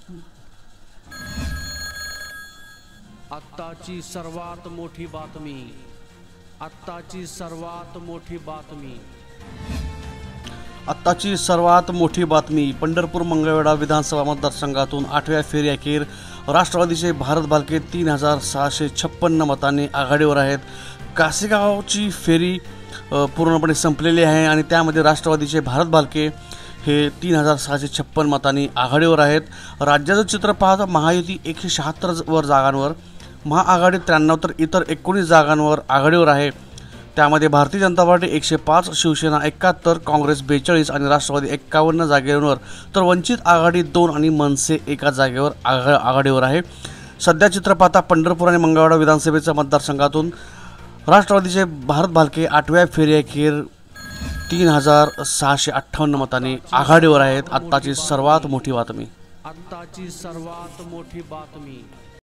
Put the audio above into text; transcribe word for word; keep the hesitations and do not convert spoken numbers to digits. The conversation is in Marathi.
आत्ताची सर्वात मोठी बातमी आत्ताची सर्वात मोठी बातमी आत्ताची सर्वात मोठी बातमी पंढरपूर मंगळवेढा विधानसभा मतदारसंघातून आठव्या फेरी अखेर राष्ट्रवादीचे भारत भालके तीन हजार सहाशे छप्पन्न मतांनी आघाडीवर आहेत। कासेगावची फेरी पूर्णपणे संपलेली आहे आणि त्यामध्ये राष्ट्रवादीचे भारत भालके हे तीन हजार सहाशे छप्पन मतांनी आघाडीवर आहेत। राज्याचं चित्र पाहता महायुती एकशे शहात्तर वर जागांवर, महाआघाडी त्र्याण्णव तर इतर एकोणीस जागांवर आघाडीवर आहे। त्यामध्ये भारतीय जनता पार्टी एकशे पाच, शिवसेना एकाहत्तर, काँग्रेस बेचाळीस आणि राष्ट्रवादी एक्कावन्न जागेवर, तर वंचित आघाडी दोन आणि मनसे एका जागेवर आघा आघाडीवर आहे। सध्या चित्र पाहता पंढरपूर आणि मंगळवेढा विधानसभेच्या मतदारसंघातून राष्ट्रवादीचे भारत भालके आठव्या फेरी अखेर तीन हजार सहाशे अठ्ठावन्न मतांनी आघाडीवर आहेत। आत्ताची सर्वात मोठी बातमी आत्ताची सर्वात मोठी बातमी